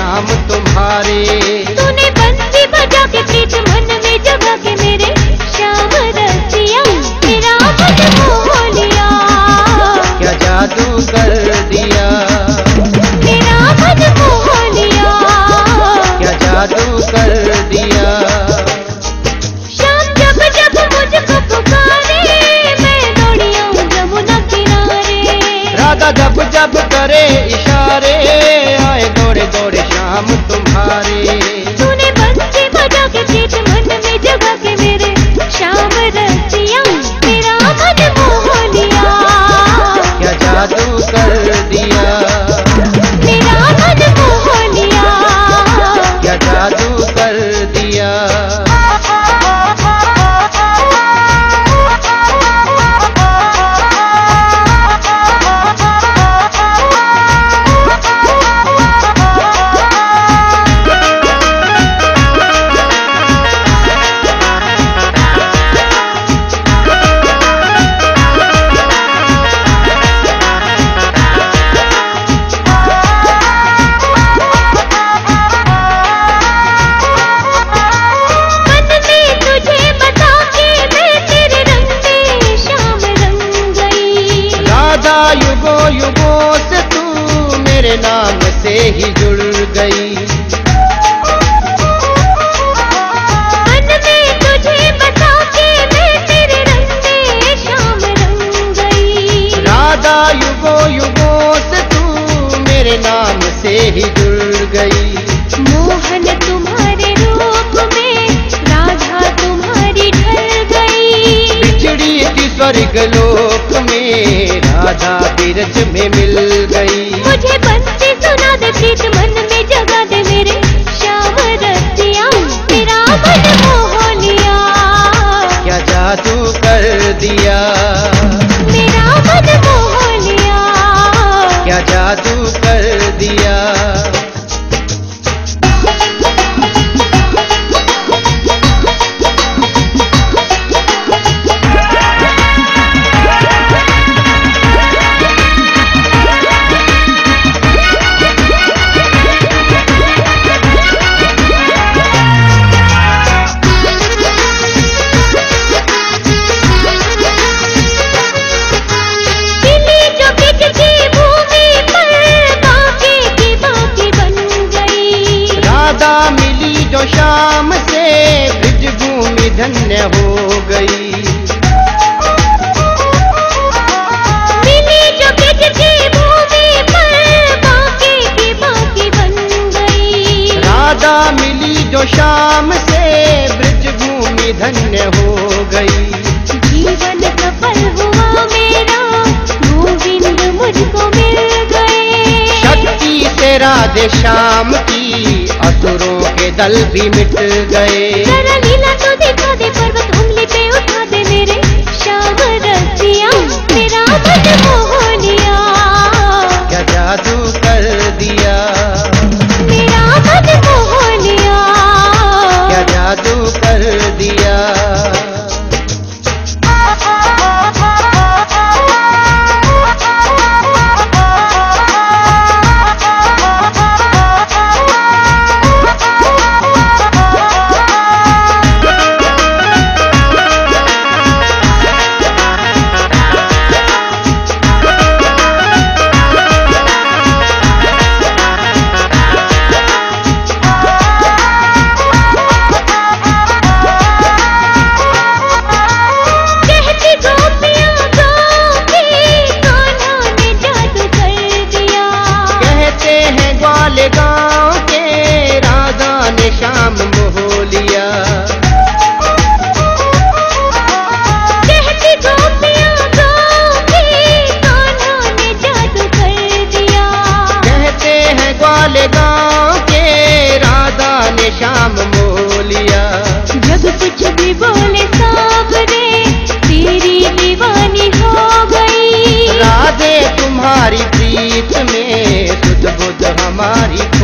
शाम तुम्हारे। तूने बंसी बजा के प्रीत मन में जगा के मेरे श्याम रसिया मेरा मन मोह लिया। क्या जादू कर दिया मेरा मन मोह लिया। क्या जादू कर दिया। शाम जब जब मुझको पुकारे मैं दौड़ी आऊं जमुना किनारे। राधा जब जब करे इशारे आए दौड़े दौड़े शाम तुम्हारे। तूने बंसी बजा के प्रीत मन में जगा के मेरे श्याम रसिया मेरा मन मोह लिया। क्या जादू कर दिया मेरा मन मोह लिया। क्या जादू कर दिया। युगों युगों से तू मेरे नाम से ही जुड़ गई। मन में तुझे बसा के मैं तेरे रंग में शाम रंग गई। राधा युगों युगों से तू मेरे नाम से ही जुड़ गई। मोहन तुम्हारे रूप में राधा तुम्हारी ढल गई। बिछड़ी थी स्वर्ग लोक में राधा बिरज में मिल गई। मुझे बंसी सुना दे प्रीत मन में जगा दे मेरे श्याम रसिया मेरा मन मोह लिया। क्या जादू कर दिया मेरा मन मोह लिया। क्या जादू कर दिया। मिली जो शाम से ब्रज भूमि धन्य हो गई। मिली जो ब्रज की भूमि पर बाकी की बाकी बन गई। राधा मिली जो शाम से ब्रज भूमि धन्य हो गई। जीवन सफल हुआ मेरा गोविंद मुझको मिल गए। शक्ति से राधे श्याम की असुरों के दल भी मिट गए। जरा लीला तो दिखा दे पर्वत उंगली पे उठा दे मेरे श्याम रसिया मेरा मन मोह लिया। क्या जादू कर दिया मेरा मन मोह लिया। क्या जादू कर दिया। गांव के राधा ने शाम मोह लिया। कहती गोपियां गाँव की कान्हा ने जादू कर दिया। कहते हैं ग्वाले गांव के राधा ने शाम मोह लिया। जब कुछ भी बोले सावरे तेरी दीवानी हो गई। राधे तुम्हारी प्रीत में सुध बुध हमारी